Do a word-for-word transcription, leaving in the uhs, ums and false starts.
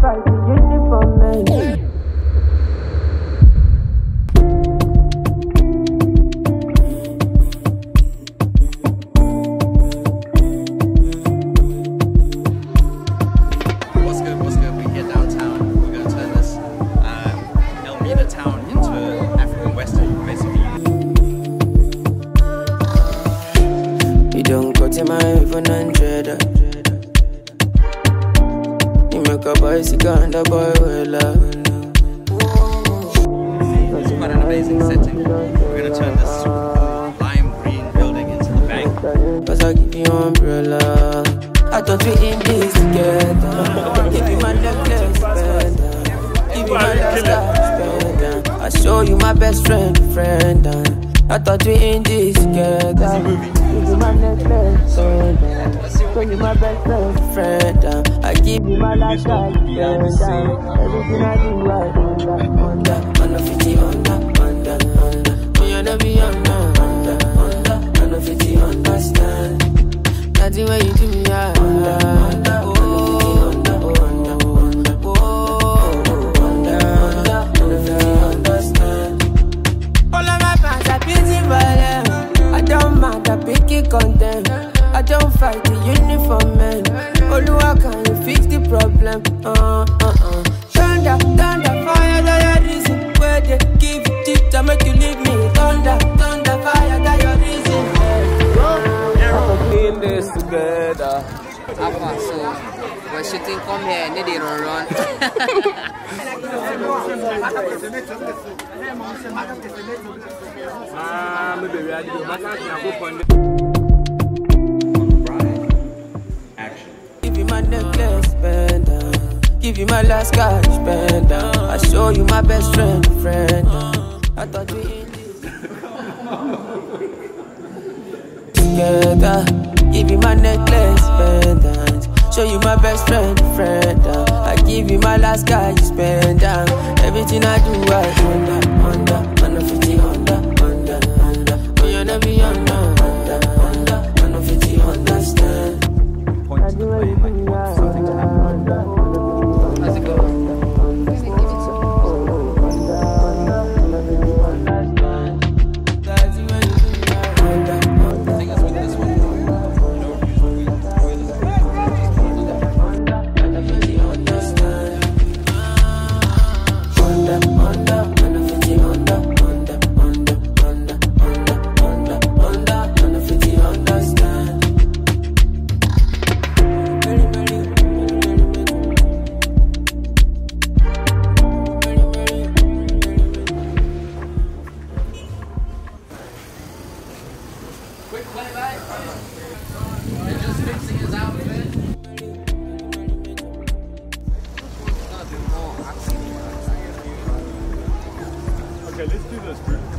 fight the uniform man. What's good, what's good? We're here downtown. We're going to turn this um, Elmina town into African Western, basically. You don't go to my iPhone and trader. You make a bicycle and a boy will love. It's quite an amazing setting. We're going to turn this super cool lime green building into the bank. Cause I give you umbrella. I thought we in this together. Give you my necklace, spend. Give you my last spend. I show you my best friend, friend. I thought we in this together. Give you my necklace, spend. Show you my best friend, friend. I give you my last spend. Everything I do, I under, under, under fifty, under, under, under. We wanna be under, under, under, under fifty, understand. That's the way you do me, yeah. Under, under, oh, under, oh, under, under, oh, under, under, under fifty, understand. All of my fans are busy for them. I don't mind, I pick it content. I don't fight the uniform man. Oluwa, can you fix the problem? Uh, uh, uh. Thunder, thunder, fire, that your reason. Where they give it it to make you leave me. Thunder, thunder, fire, that your reason. In this together. Alpha, so when shooting come here, need it run run. Ah, maybe we are doing Action. Give you my necklace, spend. Give you my last cash, spend. I show you my best friend, friend. I thought we in this together. Give you my necklace, pendant. Show you my best friend, friend. I give you my last cash, spend. Everything I do, I under, under, under fifty, under, under, under. We wanna be under, under, under, under fifty, understand. Point to the plane like you want something to happen. How's it go? Quick playback. They're just fixing his outfit. It's gonna be more action. Okay, let's do this, bro.